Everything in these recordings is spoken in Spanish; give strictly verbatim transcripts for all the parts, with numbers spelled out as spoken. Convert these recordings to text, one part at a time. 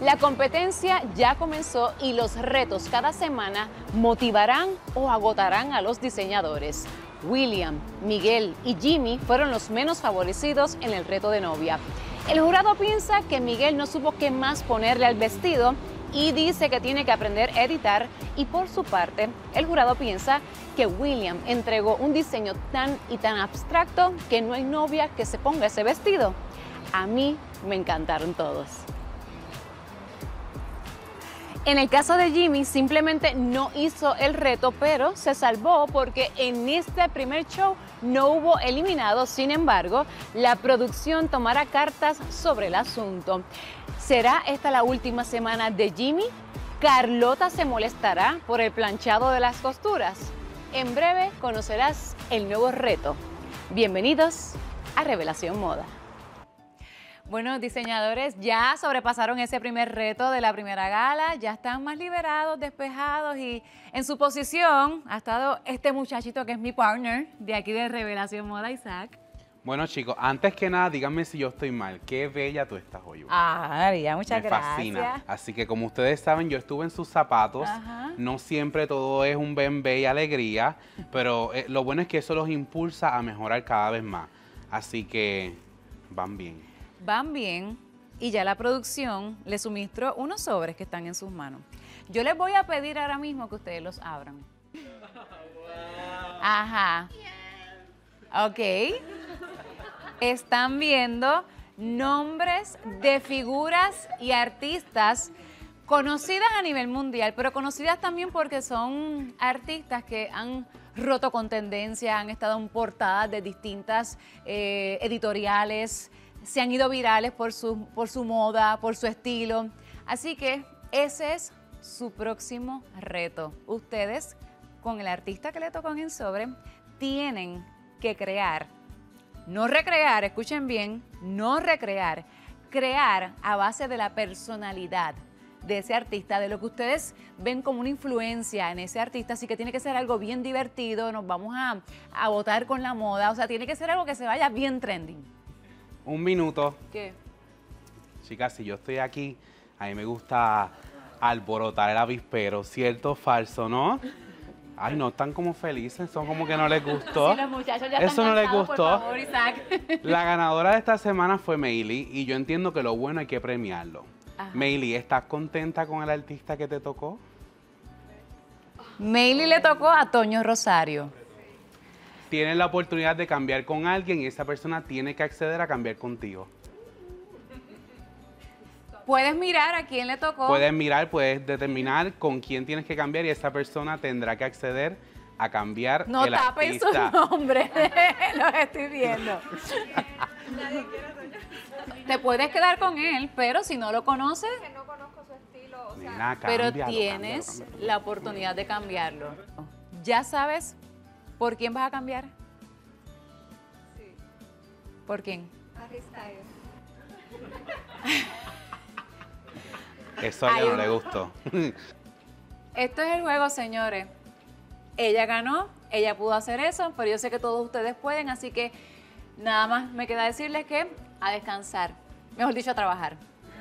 La competencia ya comenzó y los retos cada semana motivarán o agotarán a los diseñadores. William, Miguel y Jimmy fueron los menos favorecidos en el reto de novia. El jurado piensa que Miguel no supo qué más ponerle al vestido y dice que tiene que aprender a editar, y por su parte, el jurado piensa que William entregó un diseño tan y tan abstracto que no hay novia que se ponga ese vestido. A mí me encantaron todos. En el caso de Jimmy, simplemente no hizo el reto, pero se salvó porque en este primer show no hubo eliminados. Sin embargo, la producción tomará cartas sobre el asunto. ¿Será esta la última semana de Jimmy? ¿Carlota se molestará por el planchado de las costuras? En breve conocerás el nuevo reto. Bienvenidos a Revelación Moda. Bueno, diseñadores ya sobrepasaron ese primer reto de la primera gala, ya están más liberados, despejados, y en su posición ha estado este muchachito que es mi partner de aquí de Revelación Moda, Isaac. Bueno, chicos, antes que nada, díganme si yo estoy mal. Qué bella tú estás hoy. Ah, María, muchas Me gracias. fascina. Así que como ustedes saben, yo estuve en sus zapatos. Ajá. No siempre todo es un bembé y alegría, pero eh, lo bueno es que eso los impulsa a mejorar cada vez más. Así que van bien. Van bien, y ya la producción les suministró unos sobres que están en sus manos. Yo les voy a pedir ahora mismo que ustedes los abran. Ajá. Ok. Están viendo nombres de figuras y artistas conocidas a nivel mundial, pero conocidas también porque son artistas que han roto con tendencia, han estado en portadas de distintas eh, editoriales, se han ido virales por su, por su moda, por su estilo. Así que ese es su próximo reto. Ustedes, con el artista que le tocó en el sobre, tienen que crear, no recrear, escuchen bien, no recrear, crear a base de la personalidad de ese artista, de lo que ustedes ven como una influencia en ese artista. Así que tiene que ser algo bien divertido, nos vamos a, a botar con la moda, o sea, tiene que ser algo que se vaya bien trending. Un minuto. ¿Qué? Chicas, si yo estoy aquí, a mí me gusta alborotar el avispero, ¿cierto o falso, no? Ay, no, están como felices, son como que no les gustó. Sí, los muchachos ya Eso están no les cansados, gustó. por favor, Isaac. La ganadora de esta semana fue Meili, y yo entiendo que lo bueno hay que premiarlo. Meili, ¿estás contenta con el artista que te tocó? Meili le tocó a Toño Rosario. Tienes la oportunidad de cambiar con alguien y esa persona tiene que acceder a cambiar contigo. Puedes mirar a quién le tocó. Puedes mirar, puedes determinar con quién tienes que cambiar y esa persona tendrá que acceder a cambiar no el artista. No tapen su nombre, lo estoy viendo. Te puedes quedar con él, pero si no lo conoces, que no conozco su estilo, o sea, Nena, pero cámbialo, tienes cámbialo, cámbialo. la oportunidad de cambiarlo. ¿Ya sabes por quién vas a cambiar? sí, ¿Por quién? Harry Styles. Eso a ella Hay no un- le gustó. Esto es el juego, señores. Ella ganó, ella pudo hacer eso, pero yo sé que todos ustedes pueden, así que nada más me queda decirles que a descansar, mejor dicho, a trabajar.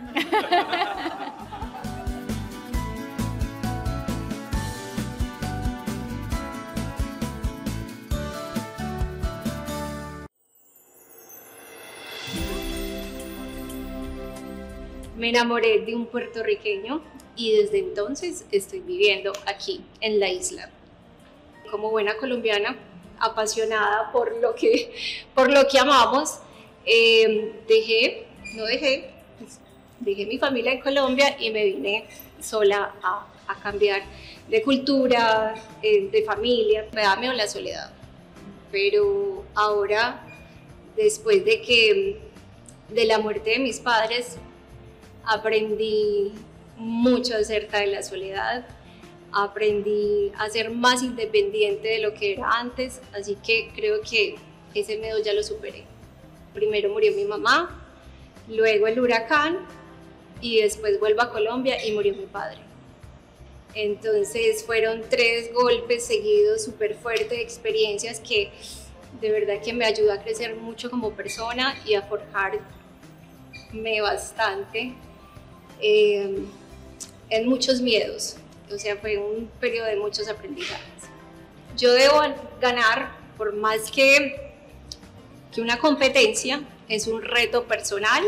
Me enamoré de un puertorriqueño y desde entonces estoy viviendo aquí en la isla. Como buena colombiana, apasionada por lo que, por lo que amamos, eh, dejé, no dejé, pues, dejé mi familia en Colombia y me vine sola a, a cambiar de cultura, eh, de familia. Me da miedo la soledad, pero ahora, después de que de la muerte de mis padres, aprendí mucho acerca de la soledad, aprendí a ser más independiente de lo que era antes, así que creo que ese miedo ya lo superé. Primero murió mi mamá, luego el huracán y después vuelvo a Colombia y murió mi padre. Entonces fueron tres golpes seguidos súper fuertes, experiencias que de verdad que me ayudó a crecer mucho como persona y a forjarme bastante. eh, en muchos miedos, o sea, fue un periodo de muchos aprendizajes. Yo debo ganar, por más que, que una competencia, es un reto personal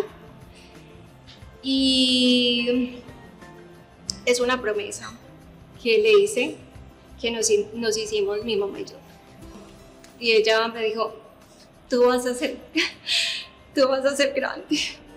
y es una promesa que le hice, que nos, nos hicimos mi mamá y yo. Y ella me dijo, tú vas a ser, tú vas a ser grande.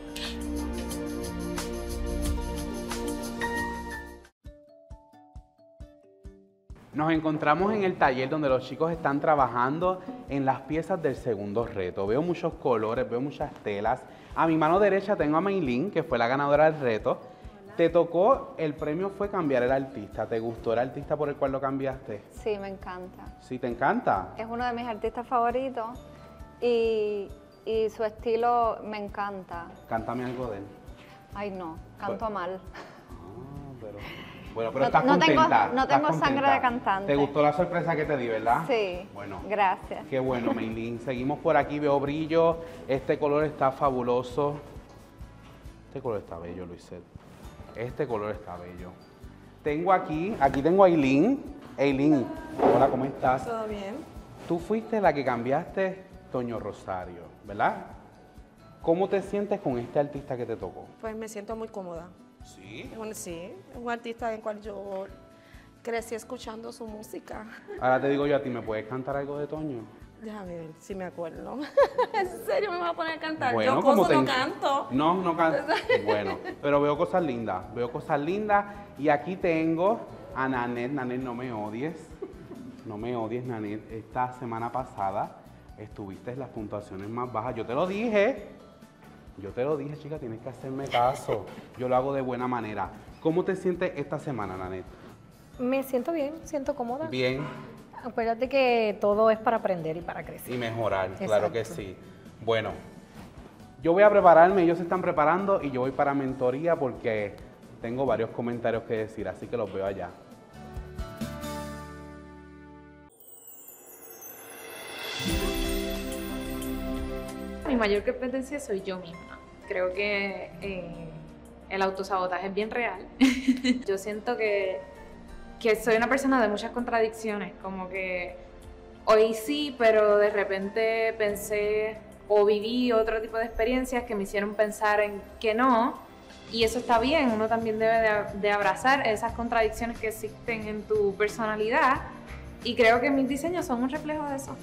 Nos encontramos en el taller donde los chicos están trabajando en las piezas del segundo reto. Veo muchos colores, veo muchas telas. A mi mano derecha tengo a Maylin, que fue la ganadora del reto. Hola. Te tocó, el premio fue cambiar el artista. ¿Te gustó el artista por el cual lo cambiaste? Sí, me encanta. ¿Sí te encanta? Es uno de mis artistas favoritos y, y su estilo me encanta. Cántame algo de él. Ay, no, canto pues, mal. Ah, pero... Bueno, pero no, estás no contenta. Tengo, no tengo contenta. sangre de cantante. ¿Te gustó la sorpresa que te di, verdad? Sí. Bueno. Gracias. Qué bueno, Maylin. Seguimos por aquí, veo brillo. Este color está fabuloso. Este color está bello, Luisette. Este color está bello. Tengo aquí, aquí tengo a Aileen. Aileen, hola, ¿cómo estás? Todo bien. Tú fuiste la que cambiaste Toño Rosario, ¿verdad? ¿Cómo te sientes con este artista que te tocó? Pues me siento muy cómoda. ¿Sí? Bueno, sí, es un artista en el cual yo crecí escuchando su música. Ahora te digo yo a ti, ¿me puedes cantar algo de Toño? Déjame ver si me acuerdo. ¿En serio me vas a poner a cantar? Bueno, yo como coso te... no canto. No, no canto. Bueno, pero veo cosas lindas, veo cosas lindas. Y aquí tengo a Nanet. Nanet, no me odies. No me odies, Nanet. Esta semana pasada estuviste en las puntuaciones más bajas. Yo te lo dije. Yo te lo dije, chica, tienes que hacerme caso. Yo lo hago de buena manera. ¿Cómo te sientes esta semana, Nanet? Me siento bien, siento cómoda. Bien. Acuérdate que todo es para aprender y para crecer. Y mejorar, Exacto. Claro que sí. Bueno, yo voy a prepararme, ellos se están preparando y yo voy para mentoría porque tengo varios comentarios que decir, así que los veo allá. Mi mayor competencia soy yo misma. Creo que eh, el autosabotaje es bien real. Yo siento que, que soy una persona de muchas contradicciones, como que hoy sí, pero de repente pensé o viví otro tipo de experiencias que me hicieron pensar en que no, y eso está bien. Uno también debe de, de abrazar esas contradicciones que existen en tu personalidad, y creo que mis diseños son un reflejo de eso.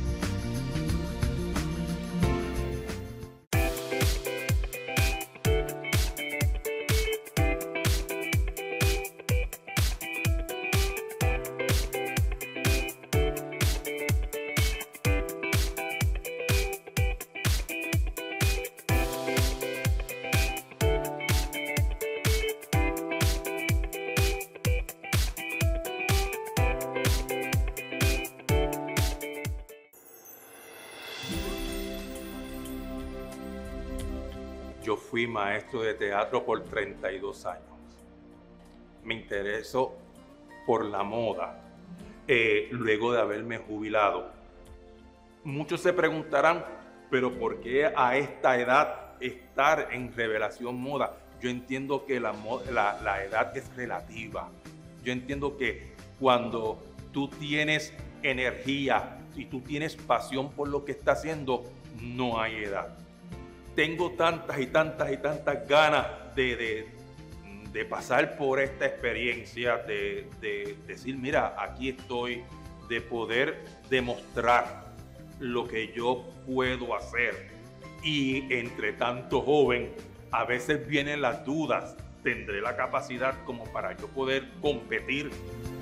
Yo fui maestro de teatro por treinta y dos años. Me interesó por la moda, eh, luego de haberme jubilado. Muchos se preguntarán, pero ¿por qué a esta edad estar en Revelación Moda? Yo entiendo que la, la, la edad es relativa. Yo entiendo que cuando tú tienes energía y tú tienes pasión por lo que estás haciendo, no hay edad. Tengo tantas y tantas y tantas ganas de, de, de pasar por esta experiencia, de, de decir, mira, aquí estoy, de poder demostrar lo que yo puedo hacer. Y entre tanto joven, a veces vienen las dudas, ¿tendré la capacidad como para yo poder competir?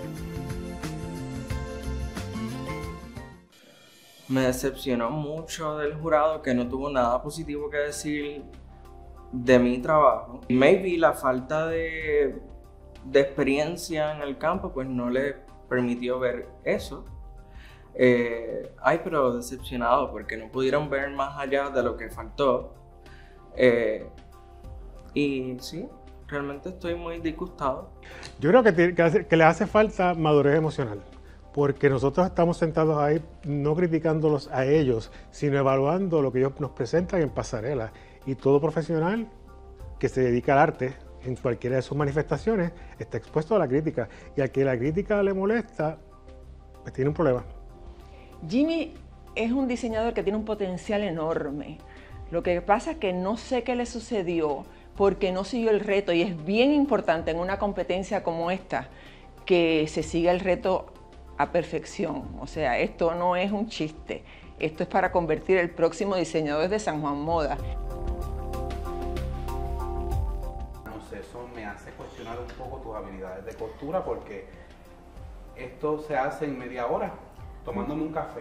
Me decepcionó mucho del jurado, que no tuvo nada positivo que decir de mi trabajo. Maybe la falta de, de experiencia en el campo pues no le permitió ver eso. Eh, ay, pero decepcionado porque no pudieron ver más allá de lo que faltó. Eh, y sí, realmente estoy muy disgustado. Yo creo que, te, que, hace, que le hace falta madurez emocional. Porque nosotros estamos sentados ahí no criticándolos a ellos, sino evaluando lo que ellos nos presentan en pasarela. Y todo profesional que se dedica al arte, en cualquiera de sus manifestaciones, está expuesto a la crítica. Y al que la crítica le molesta, pues tiene un problema. Jimmy es un diseñador que tiene un potencial enorme. Lo que pasa es que no sé qué le sucedió porque no siguió el reto, y es bien importante en una competencia como esta que se siga el reto a perfección. O sea, esto no es un chiste, esto es para convertir el próximo diseñador de San Juan Moda. No sé, eso me hace cuestionar un poco tus habilidades de costura, porque esto se hace en media hora, tomándome un café.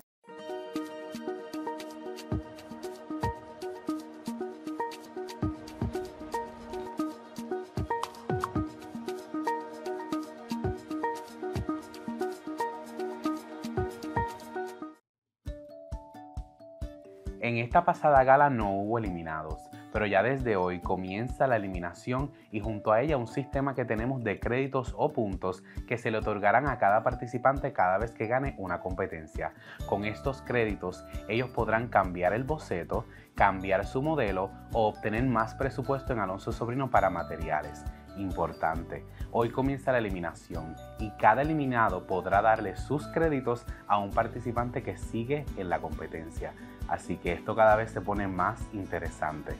En esta pasada gala no hubo eliminados, pero ya desde hoy comienza la eliminación y junto a ella un sistema que tenemos de créditos o puntos que se le otorgarán a cada participante cada vez que gane una competencia. Con estos créditos ellos podrán cambiar el boceto, cambiar su modelo o obtener más presupuesto en Alonso Sobrino para materiales. Importante, hoy comienza la eliminación y cada eliminado podrá darle sus créditos a un participante que sigue en la competencia. Así que esto cada vez se pone más interesante.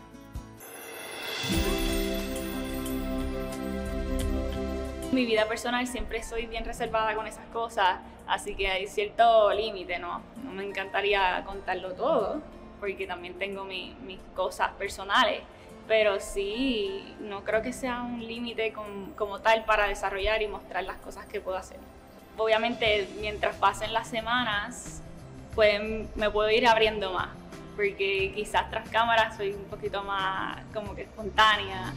En mi vida personal siempre soy bien reservada con esas cosas, así que hay cierto límite, ¿no? No me encantaría contarlo todo, porque también tengo mi, mis cosas personales, pero sí, no creo que sea un límite como tal para desarrollar y mostrar las cosas que puedo hacer. Obviamente, mientras pasen las semanas, pues me puedo ir abriendo más, porque quizás tras cámara soy un poquito más como que espontánea.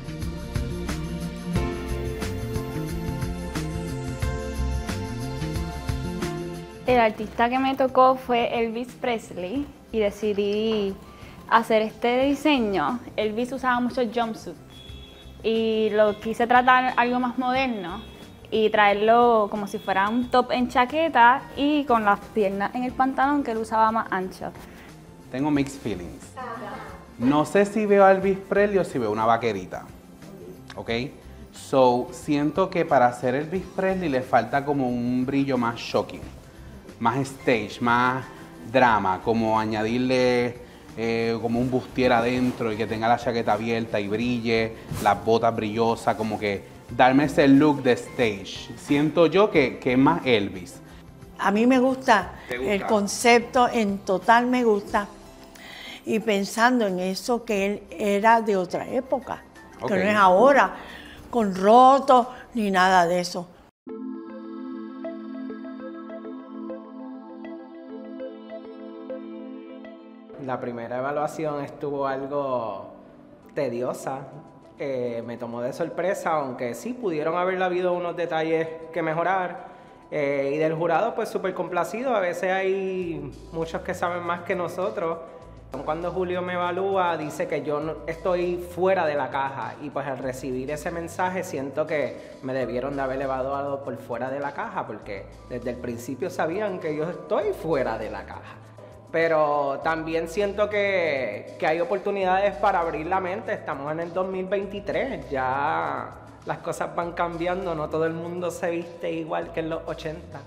El artista que me tocó fue Elvis Presley y decidí hacer este diseño. Elvis usaba mucho jumpsuit y lo quise tratar algo más moderno y traerlo como si fuera un top en chaqueta y con las piernas en el pantalón que él usaba más ancho. Tengo mixed feelings. No sé si veo a Elvis Presley o si veo una vaquerita. ¿Ok? So, siento que para hacer Elvis Presley le falta como un brillo más shocking, más stage, más drama, como añadirle eh, como un bustier adentro y que tenga la chaqueta abierta y brille, las botas brillosas, como que darme ese look de stage. Siento yo que, que es más Elvis. A mí me gusta, gusta el concepto, en total me gusta. Y pensando en eso que él era de otra época, Okay. que no es ahora, con rotos ni nada de eso. La primera evaluación estuvo algo tediosa. Eh, me tomó de sorpresa, aunque sí pudieron haber habido unos detalles que mejorar. Eh, y del jurado, pues súper complacido. A veces hay muchos que saben más que nosotros. Cuando Julio me evalúa, dice que yo no, estoy fuera de la caja. Y pues al recibir ese mensaje, siento que me debieron de haber evaluado por fuera de la caja, porque desde el principio sabían que yo estoy fuera de la caja. Pero también siento que, que hay oportunidades para abrir la mente. Estamos en el dos mil veintitrés, ya las cosas van cambiando, no todo el mundo se viste igual que en los ochenta.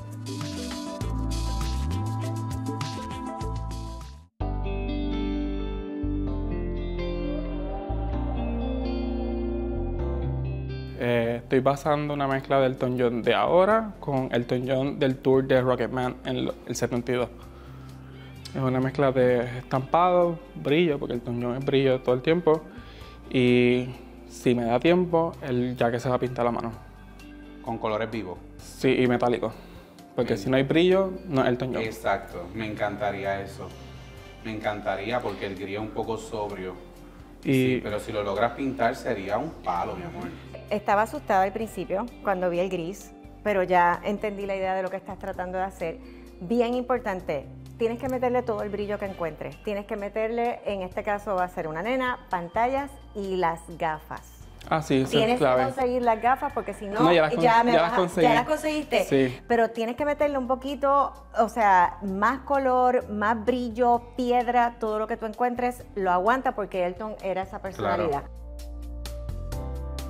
Eh, estoy basando una mezcla del Elton John de ahora con el Elton John del tour de Rocketman en el setenta y dos. Es una mezcla de estampado, brillo, porque el Elton John es brillo todo el tiempo. Y si me da tiempo, el jacket se va a pintar a mano. ¿Con colores vivos? Sí, y metálicos. Porque si no hay brillo, no es Elton John. Exacto, me encantaría eso. Me encantaría porque el gris es un poco sobrio. Y... Sí, pero si lo logras pintar sería un palo, mi amor. Estaba asustada al principio cuando vi el gris, pero ya entendí la idea de lo que estás tratando de hacer. Bien importante, tienes que meterle todo el brillo que encuentres. Tienes que meterle, en este caso va a ser una nena, pantallas y las gafas. Ah, sí, eso tienes es clave. que conseguir las gafas porque si no, No, ya las, ya, me ya vas las a- conseguí. ya las conseguiste. Sí. Pero tienes que meterle un poquito, o sea, más color, más brillo, piedra, todo lo que tú encuentres lo aguanta porque Elton era esa personalidad.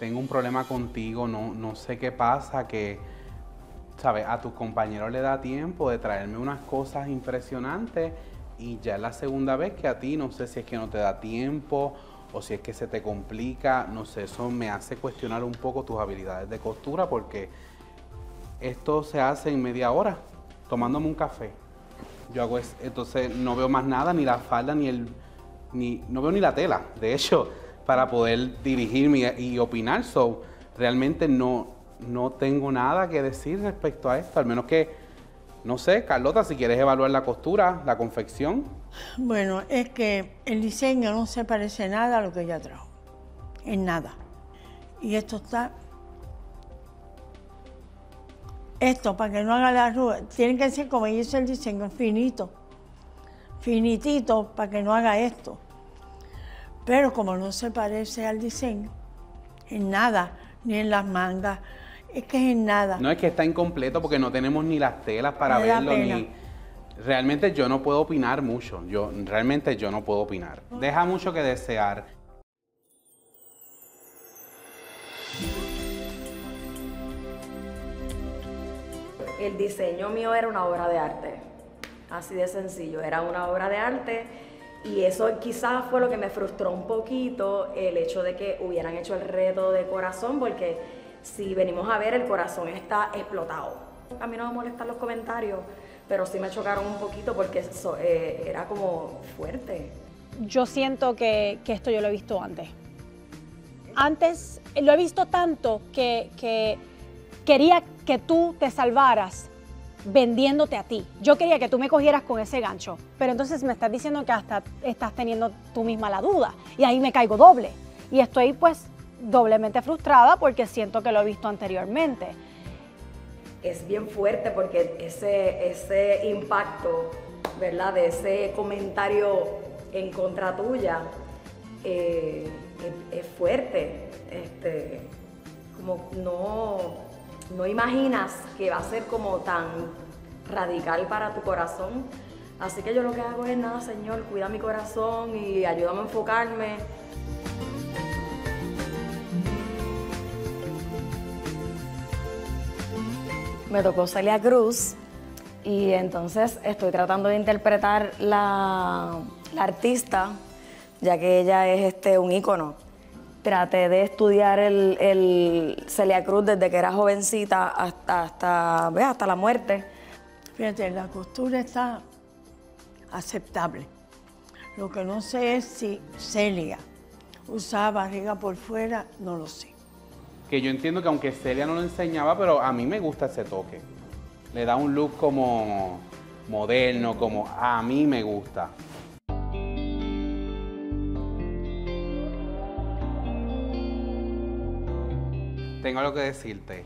tengo un problema contigo, no, no sé qué pasa, que, ¿sabes? A tus compañeros le da tiempo de traerme unas cosas impresionantes y ya es la segunda vez que a ti, no sé si es que no te da tiempo o si es que se te complica, no sé, eso me hace cuestionar un poco tus habilidades de costura porque esto se hace en media hora, tomándome un café. Yo hago es, entonces no veo más nada, ni la falda, ni el, ni, no veo ni la tela, de hecho, para poder dirigirme y, y opinar. So, realmente no, no tengo nada que decir respecto a esto, al menos que, no sé, Carlota, si quieres evaluar la costura, la confección. Bueno, es que el diseño no se parece nada a lo que ella trajo, en nada. Y esto está... Esto, para que no haga la arruga, tiene que ser como ella hizo el diseño, finito, finitito, para que no haga esto. Pero como no se parece al diseño, en nada, ni en las mangas, es que es en nada. No, es que está incompleto porque no tenemos ni las telas para Me da verlo, pena. ni... Realmente yo no puedo opinar mucho, yo, realmente yo no puedo opinar. Deja mucho que desear. El diseño mío era una obra de arte, así de sencillo, era una obra de arte y eso quizás fue lo que me frustró un poquito, el hecho de que hubieran hecho el reto de corazón, porque si venimos a ver, el corazón está explotado. A mí no me molestan los comentarios, pero sí me chocaron un poquito porque eso, eh, era como fuerte. Yo siento que, que esto yo lo he visto antes. Antes lo he visto tanto que, que quería que tú te salvaras vendiéndote a ti. Yo quería que tú me cogieras con ese gancho, pero entonces me estás diciendo que hasta estás teniendo tú misma la duda y ahí me caigo doble. Y estoy pues doblemente frustrada porque siento que lo he visto anteriormente. Es bien fuerte porque ese, ese impacto, ¿verdad? De ese comentario en contra tuya eh, es, es fuerte. Este, como no... No imaginas que va a ser como tan radical para tu corazón. Así que yo lo que hago es nada, Señor, cuida mi corazón y ayúdame a enfocarme. Me tocó Celia Cruz y entonces estoy tratando de interpretar la, la artista, ya que ella es este, un ícono. Traté de estudiar el, el Celia Cruz desde que era jovencita hasta, hasta, ¿ves? hasta la muerte. Fíjate, la costura está aceptable. Lo que no sé es si Celia usaba barriga por fuera, no lo sé. Que yo entiendo que aunque Celia no lo enseñaba, pero a mí me gusta ese toque. Le da un look como moderno, como a mí me gusta. Tengo algo que decirte.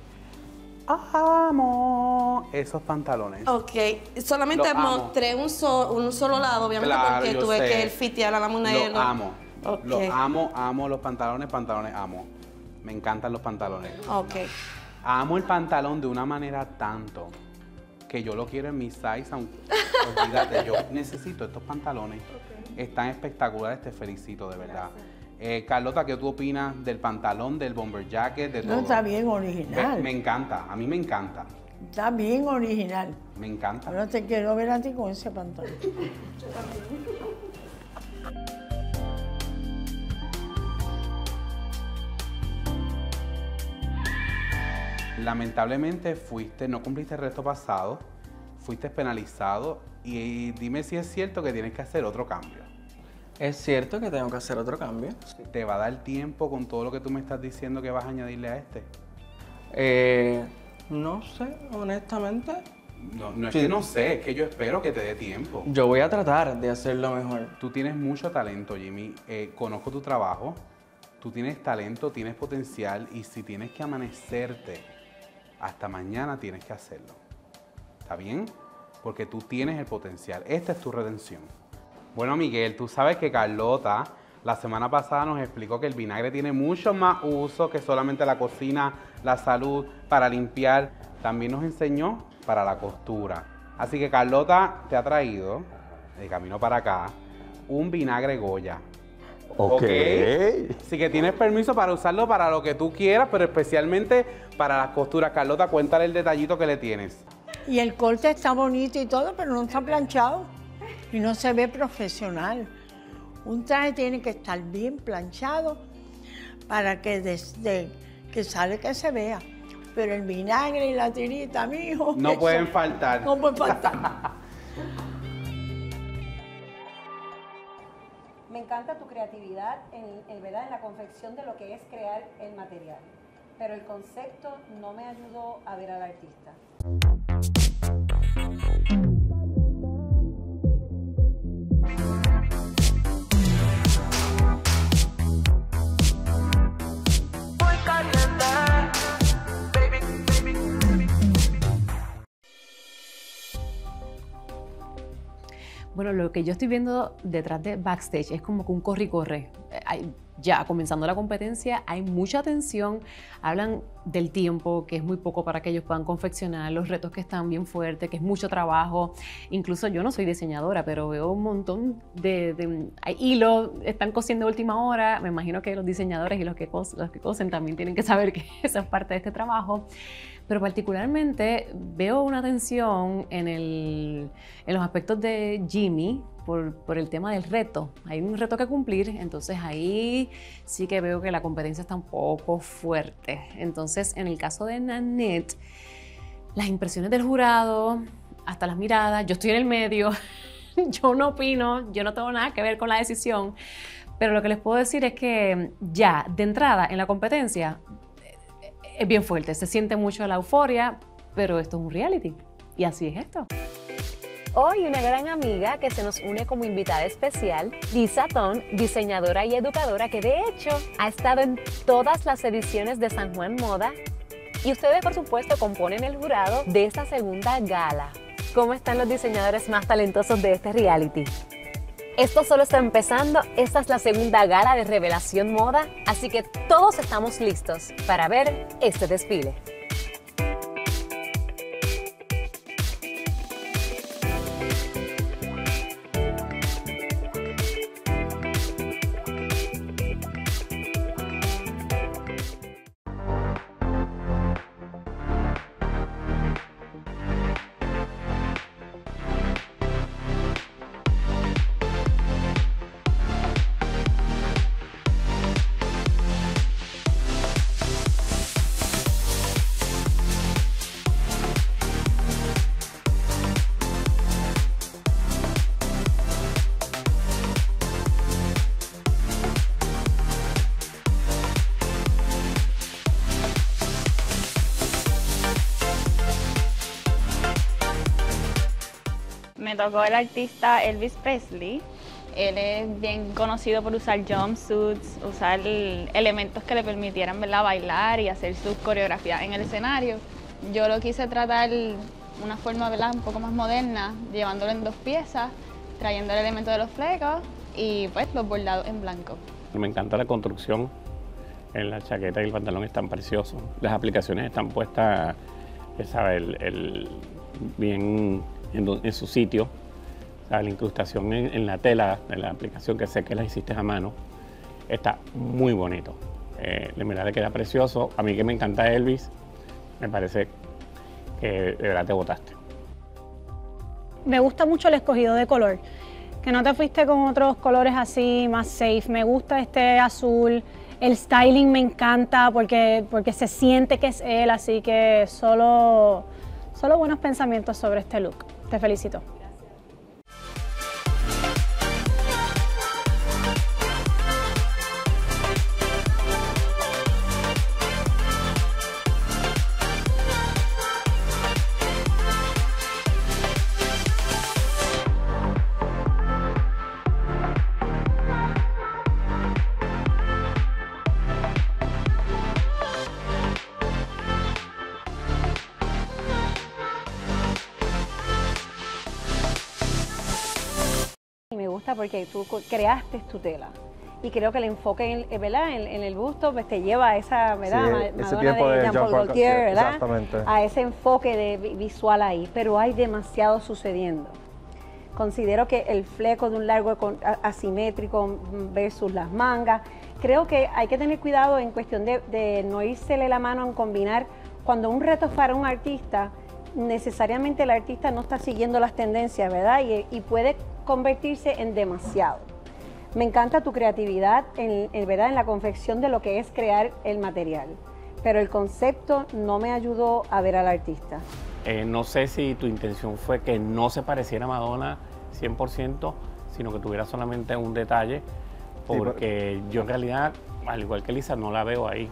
Amo esos pantalones. Ok, solamente Lo amo. mostré un, so- un solo lado, obviamente, Claro, porque yo tuve sé. que fitear a la moneda. Lo amo. Ok. Lo amo, amo los pantalones, pantalones amo. Me encantan los pantalones. Ok. Amo el pantalón de una manera tanto que yo lo quiero en mi size, aunque olvídate, yo necesito estos pantalones. Están espectaculares, te felicito, de verdad. Eh, Carlota, ¿qué tú opinas del pantalón, del bomber jacket, de todo? No, está bien original. Me, me encanta, a mí me encanta. Está bien original. Me encanta. Ahora te quiero ver a ti con ese pantalón. Lamentablemente fuiste, no cumpliste el reto pasado, fuiste penalizado y dime si es cierto que tienes que hacer otro cambio. Es cierto que tengo que hacer otro cambio. ¿Te va a dar tiempo con todo lo que tú me estás diciendo que vas a añadirle a este? Eh, no sé, honestamente. No, no es Sí. que no sé, es que yo espero que te dé tiempo. Yo voy a tratar de hacerlo mejor. Tú tienes mucho talento, Jimmy. Eh, conozco tu trabajo. Tú tienes talento, tienes potencial y si tienes que amanecerte hasta mañana, tienes que hacerlo. ¿Está bien? Porque tú tienes el potencial. Esta es tu redención. Bueno, Miguel, tú sabes que Carlota la semana pasada nos explicó que el vinagre tiene mucho más uso que solamente la cocina, la salud, para limpiar. También nos enseñó para la costura. Así que Carlota te ha traído, de camino para acá, un vinagre Goya. Ok. Así que tienes permiso para usarlo para lo que tú quieras, pero especialmente para las costuras. Carlota, cuéntale el detallito que le tienes. Y el corte está bonito y todo, pero no está planchado. Y no se ve profesional. Un traje tiene que estar bien planchado para que desde que sale que se vea. Pero el vinagre y la tirita, mijo. No eso pueden faltar. No pueden faltar. Me encanta tu creatividad en, en, ¿verdad? en la confección de lo que es crear el material. Pero el concepto no me ayudó a ver al artista. Bueno, lo que yo estoy viendo detrás de backstage es como que un corre y corre. Hay, ya comenzando la competencia, hay mucha tensión. Hablan del tiempo, que es muy poco para que ellos puedan confeccionar, los retos que están bien fuertes, que es mucho trabajo. Incluso yo no soy diseñadora, pero veo un montón de, de hay hilos, están cosiendo a última hora. Me imagino que los diseñadores y los que, cos, los que cosen también tienen que saber que eso es parte de este trabajo. Pero particularmente veo una tensión en, el, en los aspectos de Jimmy por, por el tema del reto. Hay un reto que cumplir, entonces ahí sí que veo que la competencia está un poco fuerte. Entonces, en el caso de Nanette, las impresiones del jurado, hasta las miradas, yo estoy en el medio, yo no opino, yo no tengo nada que ver con la decisión, pero lo que les puedo decir es que ya de entrada en la competencia, es bien fuerte, se siente mucho la euforia, pero esto es un reality y así es esto. Hoy una gran amiga que se nos une como invitada especial, Lisa Ton, diseñadora y educadora que de hecho ha estado en todas las ediciones de San Juan Moda y ustedes por supuesto componen el jurado de esta segunda gala. ¿Cómo están los diseñadores más talentosos de este reality? Esto solo está empezando, esta es la segunda gala de Revelación Moda, así que todos estamos listos para ver este desfile. Me tocó el artista Elvis Presley. Él es bien conocido por usar jumpsuits, usar elementos que le permitieran, ¿verdad?, bailar y hacer sus coreografías en el escenario. Yo lo quise tratar de una forma, ¿verdad?, un poco más moderna, llevándolo en dos piezas, trayendo el elemento de los flecos y pues los bordados en blanco. Me encanta la construcción, en la chaqueta y el pantalón están preciosos. Las aplicaciones están puestas, ¿sabes?, el, el, bien en, en su sitio. La incrustación en, en la tela de la aplicación, que sé que la hiciste a mano, está muy bonito. Eh, de verdad le queda precioso. A mí que me encanta Elvis, me parece que de verdad te botaste. Me gusta mucho el escogido de color, que no te fuiste con otros colores así más safe. Me gusta este azul, el styling me encanta porque, porque se siente que es él, así que solo, solo buenos pensamientos sobre este look. Te felicito. Porque tú creaste tu tela y creo que el enfoque en, ¿verdad?, en, en el busto pues te lleva a esa, ¿verdad?, sí, Madonna de Jean-Paul Gaultier, ¿verdad?, a ese enfoque de visual ahí, pero hay demasiado sucediendo. Considero que el fleco de un largo asimétrico versus las mangas, creo que hay que tener cuidado en cuestión de, de no írsele la mano en combinar. Cuando un reto es para un artista, necesariamente el artista no está siguiendo las tendencias, ¿verdad? Y, y puede convertirse en demasiado. Me encanta tu creatividad en, en, ¿verdad? En la confección de lo que es crear el material, pero el concepto no me ayudó a ver al artista. Eh, no sé si tu intención fue que no se pareciera a Madonna cien por ciento, sino que tuviera solamente un detalle, porque yo en realidad, al igual que Lisa, no la veo ahí.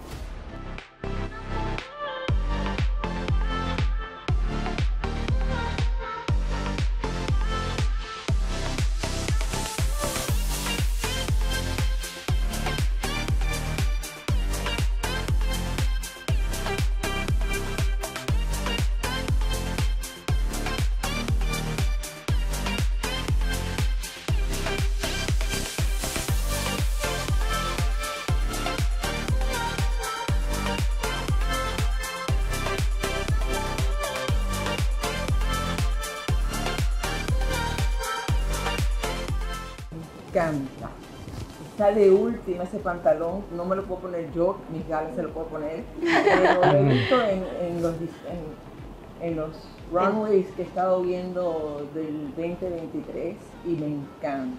Encanta. Está de última ese pantalón, no me lo puedo poner yo, mis galas se lo puedo poner, pero lo he visto en, en, los, en, en los runways que he estado viendo del veinte veintitrés y me encanta.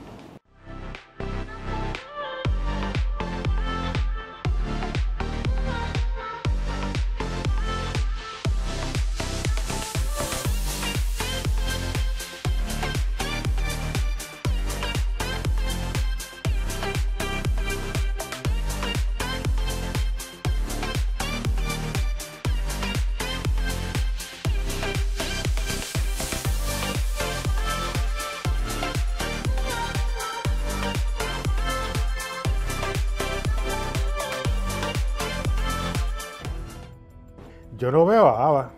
Yo no veo a Ava.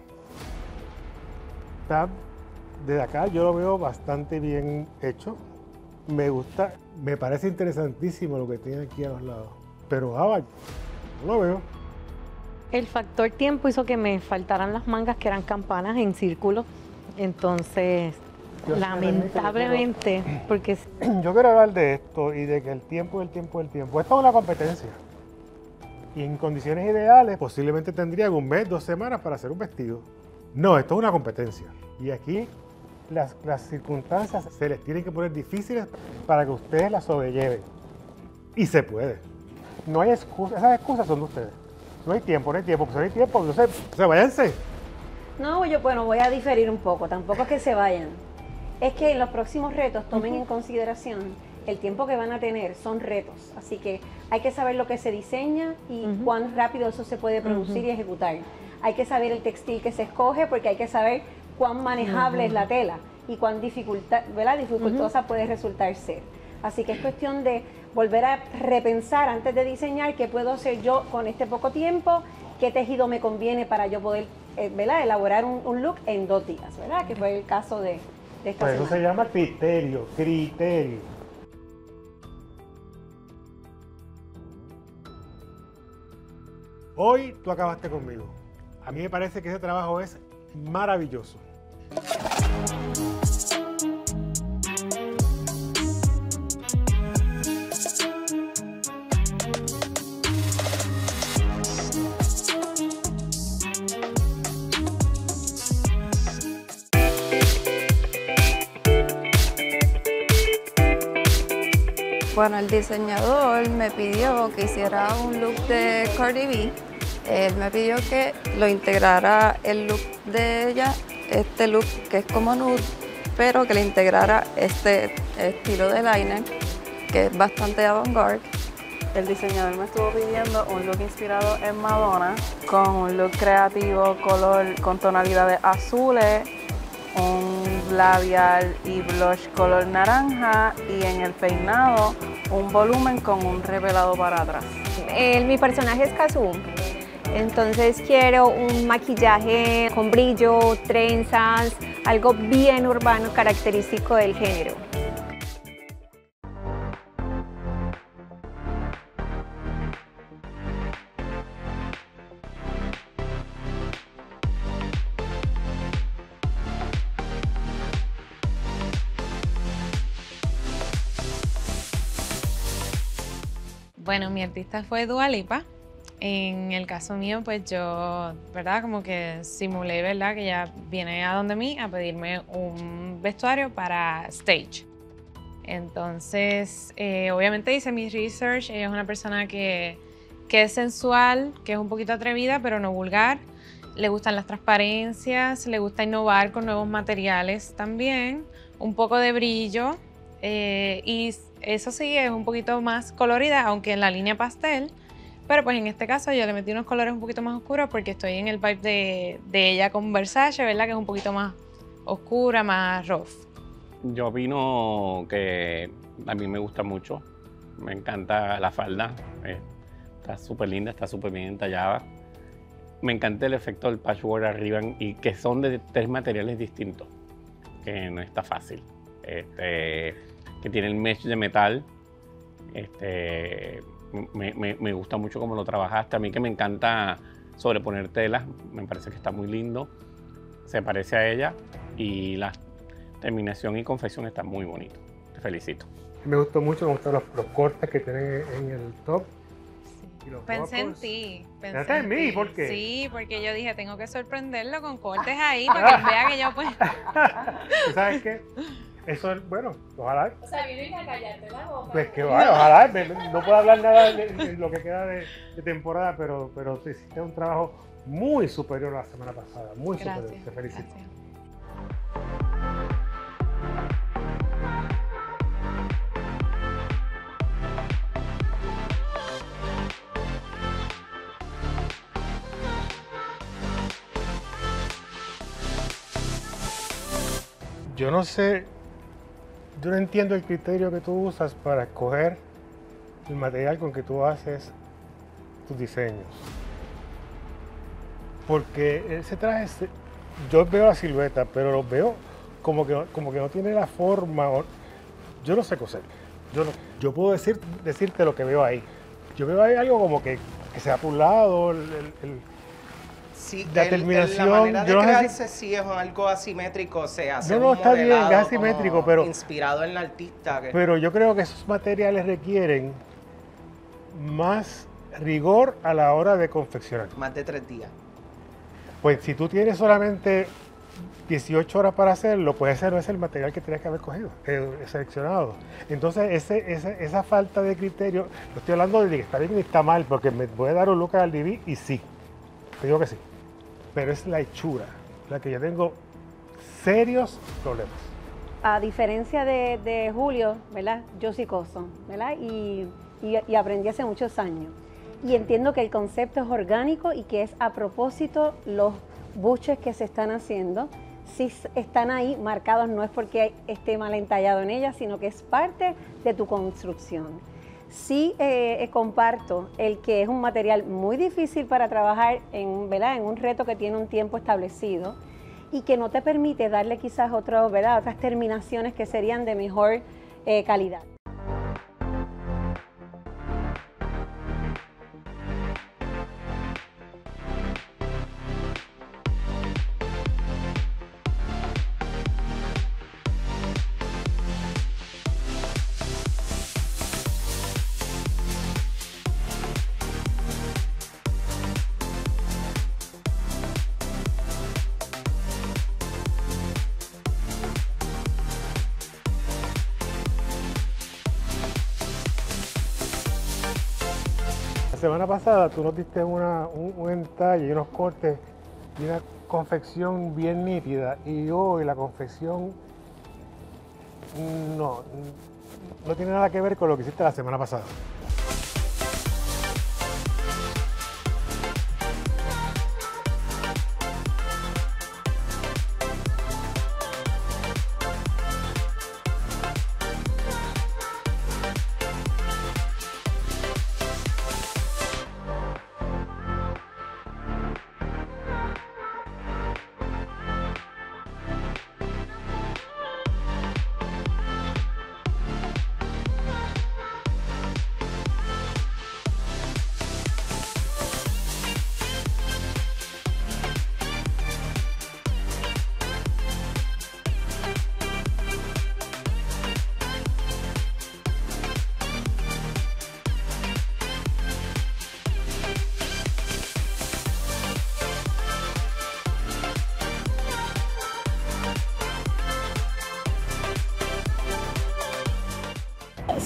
Está, desde acá yo lo veo bastante bien hecho. Me gusta, me parece interesantísimo lo que tiene aquí a los lados. Pero Ava, no lo veo. El factor tiempo hizo que me faltaran las mangas que eran campanas en círculo. Entonces, yo lamentablemente, quiero, porque... Yo quiero hablar de esto y de que el tiempo, el tiempo, el tiempo. Esto es una competencia. Y en condiciones ideales, posiblemente tendrían un mes, dos semanas para hacer un vestido. No, esto es una competencia. Y aquí las, las circunstancias se les tienen que poner difíciles para que ustedes las sobrelleven. Y se puede. No hay excusas, esas excusas son de ustedes. No hay tiempo, no hay tiempo, pues no hay tiempo, no sé, o sea, váyanse. No, yo, bueno, voy a diferir un poco, tampoco es que se vayan. Es que en los próximos retos tomen uh-huh. en consideración el tiempo que van a tener, son retos. Así que hay que saber lo que se diseña y uh-huh. cuán rápido eso se puede producir uh-huh. y ejecutar. Hay que saber el textil que se escoge porque hay que saber cuán manejable uh-huh. es la tela y cuán dificulta, ¿verdad? dificultosa uh-huh. puede resultar ser. Así que es cuestión de volver a repensar antes de diseñar qué puedo hacer yo con este poco tiempo, qué tejido me conviene para yo poder eh, ¿verdad? elaborar un, un look en dos días, ¿verdad? Que fue el caso de, de esta pues semana. Eso se llama criterio, criterio. Hoy tú acabaste conmigo. A mí me parece que ese trabajo es maravilloso. Bueno, el diseñador me pidió que hiciera un look de Cardi B. Él me pidió que lo integrara el look de ella, este look que es como nude, pero que le integrara este estilo de liner, que es bastante avant-garde. El diseñador me estuvo pidiendo un look inspirado en Madonna, con un look creativo, color con tonalidades azules, un labial y blush color naranja y en el peinado un volumen con un revelado para atrás. El, mi personaje es Kazu, entonces quiero un maquillaje con brillo, trenzas, algo bien urbano característico del género. Bueno, mi artista fue Dua Lipa. En el caso mío, pues yo, ¿verdad? Como que simulé, ¿verdad? Que ella viene a donde mí a pedirme un vestuario para stage. Entonces, eh, obviamente hice mi research. Ella es una persona que, que es sensual, que es un poquito atrevida, pero no vulgar. Le gustan las transparencias, le gusta innovar con nuevos materiales también, un poco de brillo. Eh, y eso sí, es un poquito más colorida, aunque en la línea pastel. Pero pues en este caso yo le metí unos colores un poquito más oscuros porque estoy en el vibe de, de ella con Versace, ¿verdad? Que es un poquito más oscura, más rough. Yo opino que a mí me gusta mucho. Me encanta la falda. Eh, está súper linda, está súper bien entallada. Me encanta el efecto del patchwork arriba y que son de tres materiales distintos, que no está fácil. Este, que tiene el mesh de metal. Este, Me, me, me gusta mucho cómo lo trabajaste. A mí que me encanta sobreponer telas, me parece que está muy lindo. Se parece a ella y la terminación y confección está muy bonito. Te felicito. Me gustó mucho, me gustaron los, los cortes que tienen en el top. Y los Pensé en bottoms. ti. Pensé ¿Pensaste en en mí? ti. ¿Por qué? Sí, porque yo dije, tengo que sorprenderlo con cortes ahí para que él vea que yo pues... ¿Tú sabes qué? Eso es, bueno, ojalá. O sea, viene a callarte la boca. Pues que vaya, ojalá. me- No puedo hablar nada de, de lo que queda de, de temporada, pero, pero te hiciste un trabajo muy superior a la semana pasada. Muy Gracias, superior. Te felicito. Yo no sé, yo no entiendo el criterio que tú usas para escoger el material con que tú haces tus diseños. Porque ese traje, se- yo veo la silueta, pero lo veo como que, como que no tiene la forma. o- Yo no sé coser. Yo, no- yo puedo decir, decirte lo que veo ahí. Yo veo ahí algo como que, que se va por un lado, el, el- el- Sí, la el- el- terminación. la manera de yo no sé si- crearse sí es algo asimétrico, se hace No, no, un está bien, es modelado asimétrico, como pero- inspirado en la artista. que- Pero yo creo que esos materiales requieren más rigor a la hora de confeccionar. Más de tres días. Pues si tú tienes solamente dieciocho horas para hacerlo, pues ese no es el material que tienes que haber cogido, eh, seleccionado. Entonces, ese, ese- esa falta de criterio, no estoy hablando de que está bien y está mal, porque me puede dar un look al D V y sí, te digo que sí. Pero es la hechura la que yo tengo serios problemas. A diferencia de, de Julio, ¿verdad? Yo sí coso, ¿verdad? Y, y- y aprendí hace muchos años. Y entiendo que el concepto es orgánico y que es a propósito los buches que se están haciendo. Si s- están ahí marcados, no es porque esté mal entallado en ella, sino que es parte de tu construcción. Sí eh, eh, comparto el que es un material muy difícil para trabajar en, ¿verdad? En un reto que tiene un tiempo establecido y que no te permite darle quizás otro, ¿verdad? Otras terminaciones que serían de mejor eh, calidad. La semana pasada tú nos diste una, un, un entalle y unos cortes y una confección bien nítida, y hoy la confección no, no tiene nada que ver con lo que hiciste la semana pasada.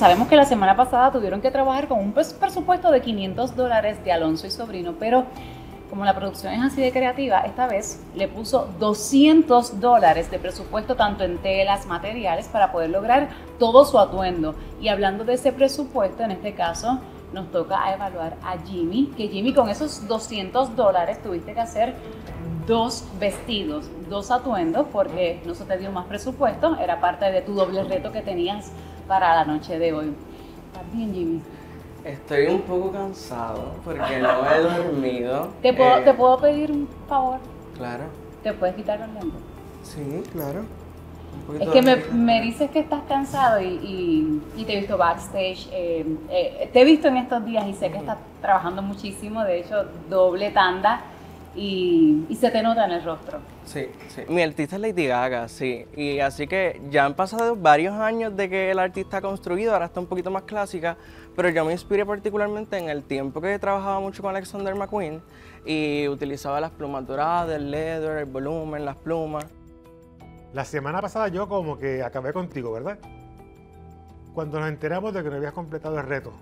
sabemos que la semana pasada tuvieron que trabajar con un pres- presupuesto de quinientos dólares de Alonso y Sobrino, pero como la producción es así de creativa, esta vez le puso doscientos dólares de presupuesto tanto en telas, materiales, para poder lograr todo su atuendo. Y hablando de ese presupuesto, en este caso nos toca a evaluar a Jimmy, que Jimmy, con esos doscientos dólares tuviste que hacer dos vestidos, dos atuendos, porque no se te dio más presupuesto, era parte de tu doble reto que tenías para la noche de hoy. ¿Estás bien, Jimmy? Estoy un poco cansado porque no he dormido. ¿Te puedo, Eh, ¿Te puedo pedir un favor? Claro. ¿Te puedes quitar los lentes? Sí, claro. Un Es poquito que me, de- me dices que estás cansado y, y- y te he visto backstage, eh, eh, te he visto en estos días y sé que estás trabajando muchísimo, de hecho doble tanda y, y se te nota en el rostro. Sí, sí. Mi artista es Lady Gaga, sí. Y así que ya han pasado varios años de que el artista ha construido, ahora está un poquito más clásica, pero yo me inspiré particularmente en el tiempo que trabajaba mucho con Alexander McQueen y utilizaba las plumas doradas, el leather, el volumen, las plumas. La semana pasada yo como que acabé contigo, ¿verdad? Cuando nos enteramos de que no habías completado el reto.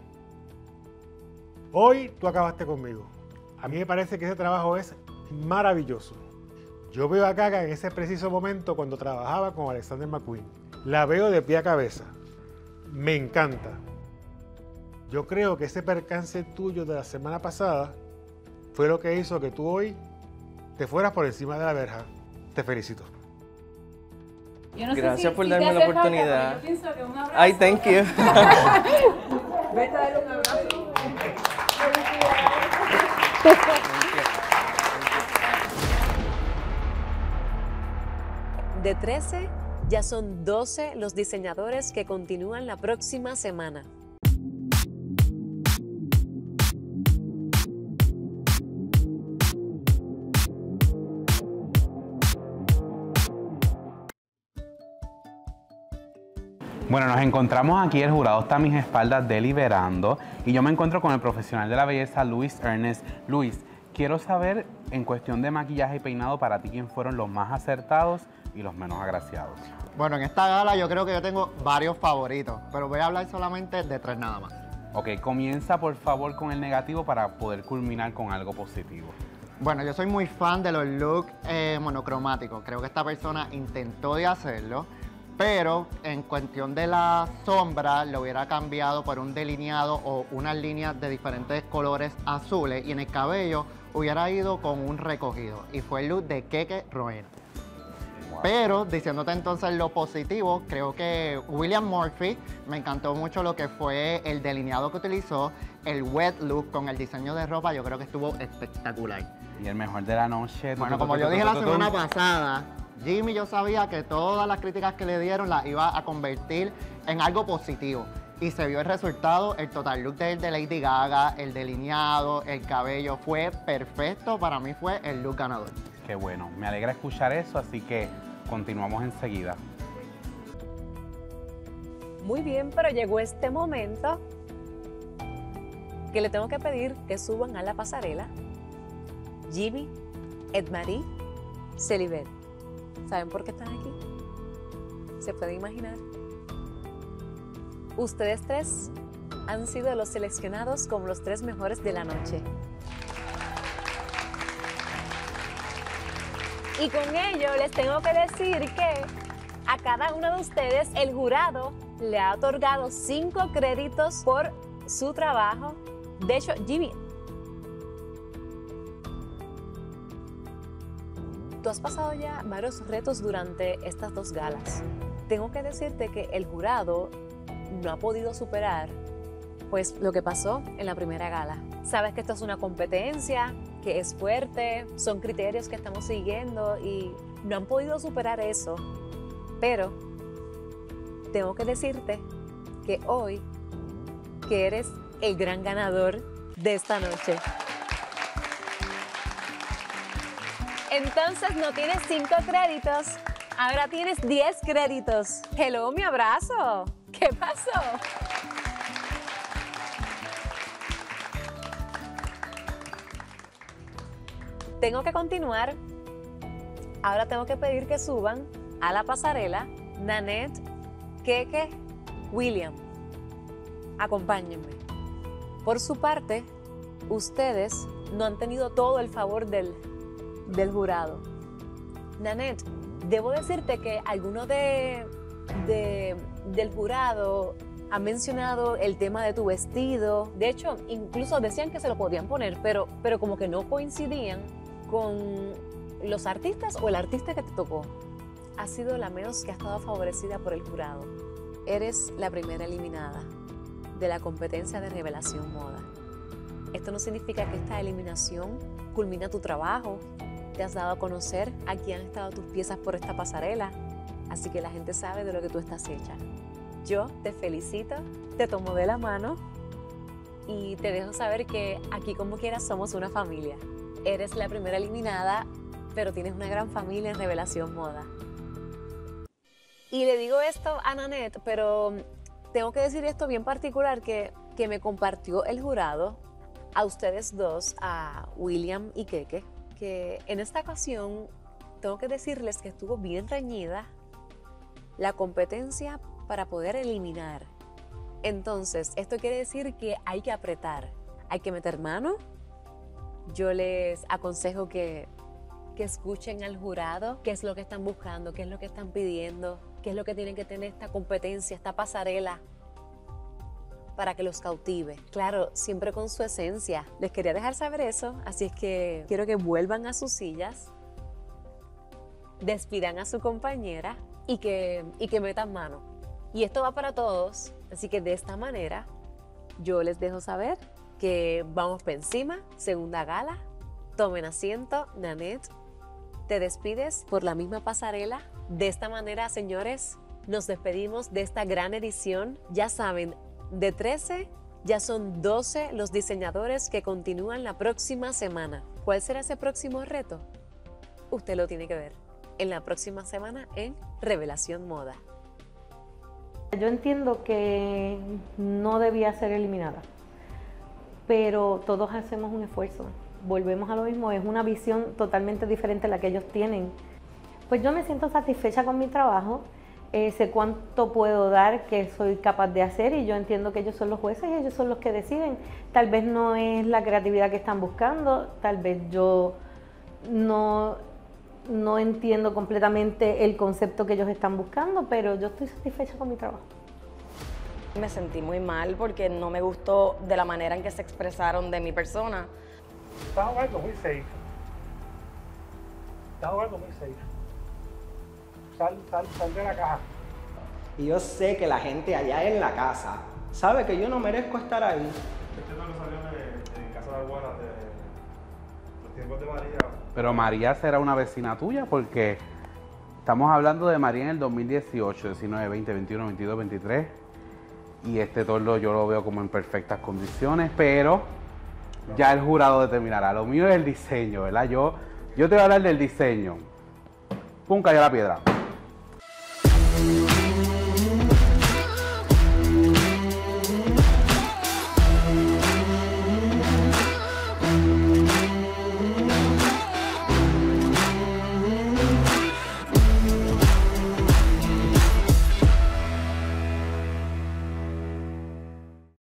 Hoy tú acabaste conmigo. A mí me parece que ese trabajo es maravilloso. Yo veo a Gaga en ese preciso momento cuando trabajaba con Alexander McQueen. La veo de pie a cabeza. Me encanta. Yo creo que ese percance tuyo de la semana pasada fue lo que hizo que tú hoy te fueras por encima de la verja. Te felicito. Yo no sé Gracias si- por si darme te la hace falta, oportunidad. pero yo pienso que un abrazo- Ay, thank you. Vete a darle un abrazo. De trece, ya son doce los diseñadores que continúan la próxima semana. Bueno, nos encontramos aquí, el jurado está a mis espaldas deliberando y yo me encuentro con el profesional de la belleza, Luis Ernest. Luis, quiero saber, en cuestión de maquillaje y peinado, para ti, ¿quién fueron los más acertados y los menos agraciados? Bueno, en esta gala yo creo que yo tengo varios favoritos, pero voy a hablar solamente de tres nada más. Ok, comienza por favor con el negativo para poder culminar con algo positivo. Bueno, yo soy muy fan de los looks eh, monocromáticos. Creo que esta persona intentó de hacerlo, pero en cuestión de la sombra lo hubiera cambiado por un delineado o unas líneas de diferentes colores azules, y en el cabello hubiera ido con un recogido, y fue el look de Keke Roena. Pero diciéndote entonces lo positivo, creo que William Murphy, me encantó mucho lo que fue el delineado que utilizó, el wet look con el diseño de ropa, yo creo que estuvo espectacular. Y el mejor de la noche. Bueno, como yo dije la semana pasada, Jimmy, yo sabía que todas las críticas que le dieron las iba a convertir en algo positivo. Y se vio el resultado, el total look de, de Lady Gaga, el delineado, el cabello, fue perfecto. Para mí fue el look ganador. Qué bueno, me alegra escuchar eso, así que continuamos enseguida. Muy bien, pero llegó este momento que le tengo que pedir que suban a la pasarela Jimmy, Edmarie, Celibet. ¿Saben por qué están aquí? ¿Se pueden imaginar? Ustedes tres han sido los seleccionados como los tres mejores de la noche. Y con ello les tengo que decir que a cada uno de ustedes el jurado le ha otorgado cinco créditos por su trabajo. De hecho, Jimmy, tú has pasado ya varios retos durante estas dos galas. Tengo que decirte que el jurado no ha podido superar pues lo que pasó en la primera gala. Sabes que esto es una competencia, que es fuerte, son criterios que estamos siguiendo y no han podido superar eso. Pero tengo que decirte que hoy, que eres el gran ganador de esta noche. Entonces no tienes cinco créditos, ahora tienes diez créditos. Hello, mi abrazo. ¿Qué pasó? Tengo que continuar. Ahora tengo que pedir que suban a la pasarela Nanette, Keke, William. Acompáñenme. Por su parte, ustedes no han tenido todo el favor del, del jurado. Nanette, debo decirte que alguno de, de, del jurado ha mencionado el tema de tu vestido. De hecho, incluso decían que se lo podían poner, pero, pero como que no coincidían con los artistas o el artista que te tocó. Has sido la menos que ha estado favorecida por el jurado. Eres la primera eliminada de la competencia de Revelación Moda. Esto no significa que esta eliminación culmina tu trabajo. Te has dado a conocer a quién han estado tus piezas por esta pasarela, así que la gente sabe de lo que tú estás hecha. Yo te felicito, te tomo de la mano y te dejo saber que aquí como quieras somos una familia. Eres la primera eliminada, pero tienes una gran familia en Revelación Moda. Y le digo esto a Nanette, pero tengo que decir esto bien particular que, que me compartió el jurado, a ustedes dos, a William y Keke, que en esta ocasión tengo que decirles que estuvo bien reñida la competencia para poder eliminar. Entonces, esto quiere decir que hay que apretar, hay que meter mano. Yo les aconsejo que, que escuchen al jurado qué es lo que están buscando, qué es lo que están pidiendo, qué es lo que tienen que tener esta competencia, esta pasarela, para que los cautive. Claro, siempre con su esencia. Les quería dejar saber eso, así es que quiero que vuelvan a sus sillas, despidan a su compañera y que, y que metan mano. Y esto va para todos, así que de esta manera yo les dejo saber que vamos por encima, segunda gala. Tomen asiento. Nanette, te despides por la misma pasarela. De esta manera, señores, nos despedimos de esta gran edición. Ya saben, de trece ya son doce los diseñadores que continúan la próxima semana. ¿Cuál será ese próximo reto? Usted lo tiene que ver en la próxima semana en Revelación Moda. Yo entiendo que no debía ser eliminada, pero todos hacemos un esfuerzo. Volvemos a lo mismo, es una visión totalmente diferente a la que ellos tienen. Pues yo me siento satisfecha con mi trabajo, eh, sé cuánto puedo dar, qué soy capaz de hacer, y yo entiendo que ellos son los jueces y ellos son los que deciden. Tal vez no es la creatividad que están buscando, tal vez yo no... no entiendo completamente el concepto que ellos están buscando, pero yo estoy satisfecha con mi trabajo. Me sentí muy mal porque no me gustó de la manera en que se expresaron de mi persona. Estás jugando muy safe. Estás jugando muy safe. Sal, sal, sal de la caja. Y yo sé que la gente allá en la casa sabe que yo no merezco estar ahí. Este no lo salió en, en Casa de Abuela de los tiempos de María. Pero María será una vecina tuya, porque estamos hablando de María en el dos mil dieciocho, diecinueve, veinte, veintiuno, veintidós, veintitrés. Y este tordo yo lo veo como en perfectas condiciones, pero ya el jurado determinará. Lo mío es el diseño, ¿verdad? Yo, yo te voy a hablar del diseño. Pum, cayó la piedra.